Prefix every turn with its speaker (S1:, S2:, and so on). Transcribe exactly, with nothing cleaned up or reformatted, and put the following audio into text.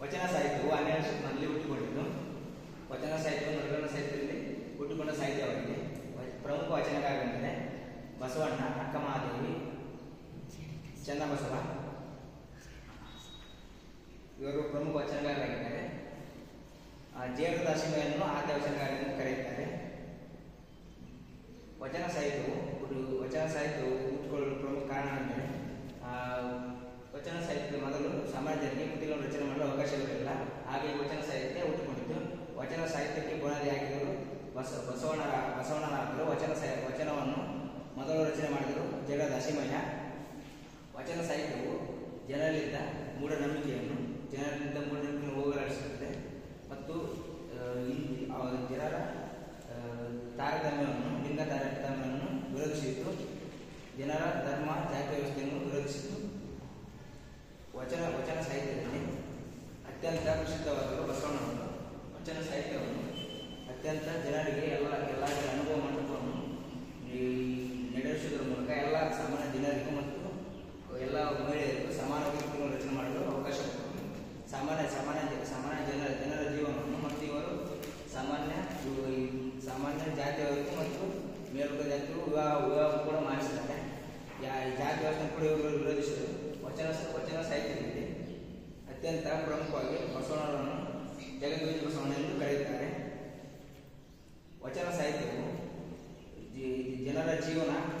S1: ವಚನ ಸಾಹಿತ್ಯವು ಹನ್ನೆರಡನೇ ಶತಮಾನದಲ್ಲಿ ಹುಟ್ಟಿಕೊಂಡಿದ್ದು. ವಚನ ಸಾಹಿತ್ಯವು ನರಗಣ ಸಾಹಿತ್ಯದಲ್ಲಿ ಹುಟ್ಟಿಕೊಂಡ ಸಾಹಿತ್ಯವಾಗಿದೆ. ಪ್ರಮುಖ ವಚನಕಾರರೆಂದರೆ ಬಸವಣ್ಣ, ಅಕ್ಕಮಹಾದೇವಿ, ಚನ್ನಬಸವ ಇವರು ಪ್ರಮುಖ ವಚನಕಾರರಾಗಿದ್ದಾರೆ. ಜೇಡು ದಾಸಿಮಯ್ಯನನ್ನು ಆದ್ಯ ವಚನಕಾರರೆಂದು ಕರೆಯುತ್ತಾರೆ. ವಚನ ಸಾಹಿತ್ಯವು ವಚನ ಸಾಹಿತ್ಯವು ಹುಟ್ಟಿಕೊಳ್ಳಲು ಪ್ರಮುಖ ಕಾರಣವೆಂದರೆ ವಚನ ಸಾಹಿತ್ಯದ ಮೊದಲು ಸಮಾಜದಲ್ಲಿ ಕೃತಿಗಳನ್ನು ರಚನೆ ಮಾಡಲು ಅವಕಾಶವಿರಲಿಲ್ಲ. ಹಾಗೆ ವಚನ ಸಾಹಿತ್ಯ ಹುಟ್ಟಿಕೊಂಡಿದ್ದು. ವಚನ ಸಾಹಿತ್ಯಕ್ಕೆ ಬುನಾದಿ ಹಾಕಿದರು ಬಸ ಬಸವಣ್ಣ ಬಸವಣ್ಣನಾದರು. ವಚನ ಸಾಹಿ ವಚನವನ್ನು ಮೊದಲು ರಚನೆ ಮಾಡಿದರು ಜೇಡ ದಾಸಿಮಯ್ಯ. ವಚನ ಸಾಹಿತ್ಯವು ಜನರಲ್ಲಿದ್ದ ಮೂಢನಂಬಿಕೆಯನ್ನು ಜನರಿಂದ ಮೂಢನಂಬಿಕೆಯನ್ನು ಹೋಗಲಾಡಿಸುತ್ತದೆ ಮತ್ತು ಜನರ ತಾರತಮ್ಯವನ್ನು ಲಿಂಗ ತಾರತಮ್ಯವನ್ನು ವಿರೋಧಿಸಿತು. ಜನರ ಧರ್ಮ ಜಾತಿ ವ್ಯವಸ್ಥೆಯನ್ನು ವಿರೋಧಿಸಿತು. ವಚನ ವಚನ ಸಾಹಿತ್ಯದಲ್ಲಿ ಅತ್ಯಂತ ಪ್ರಸಿದ್ಧವಾದರು ಬಸವಣ್ಣನವರು. ವಚನ ಸಾಹಿತ್ಯವನ್ನು ಅತ್ಯಂತ ಜನರಿಗೆ ಎಲ್ಲ ಎಲ್ಲ ಅನುಭವ ಮಂಟಪವನ್ನು ನಡೆಸುವುದರ ಮೂಲಕ ಎಲ್ಲ ಸಾಮಾನ್ಯ ಜನರಿಗೂ ಮತ್ತು ಎಲ್ಲ ಮಹಿಳೆಯರಿಗೂ ಸಮಾನವಾಗಿ ರಚನೆ ಮಾಡಲು ಅವಕಾಶ ಕೊಟ್ಟರು. ಸಾಮಾನ್ಯ ಸಾಮಾನ್ಯ ಸಾಮಾನ್ಯ ಜನರ ಜನರ ಜೀವನವನ್ನು ಮತ್ತು ಇವರು ಸಾಮಾನ್ಯ ಸಾಮಾನ್ಯ ಜಾತಿಯವರಿಗೂ ಮತ್ತು ಮೇಲ್ವರ್ಗ ಜಾತಿಗೂ ವಿವಾಹ ವಿವಾಹ ಕೂಡ ಮಾಡಿಸಿದ್ದಾರೆ. ಜಾತಿ ವ್ಯವಸ್ಥೆ ಕೂಡ ಇವರು ವಿರೋಧಿಸಿದರು. ವಚನ ವಚನ ಸಾಹಿತ್ಯದಲ್ಲಿ ಅತ್ಯಂತ ಪ್ರಮುಖವಾಗಿ ಬಸವಣ್ಣನವರನ್ನು ಜಗದ್ಗುರು ಬಸವಣ್ಣ ಎಂದು ಕರೆಯುತ್ತಾರೆ. ವಚನ ಸಾಹಿತ್ಯವು ಜನರ ಜೀವನ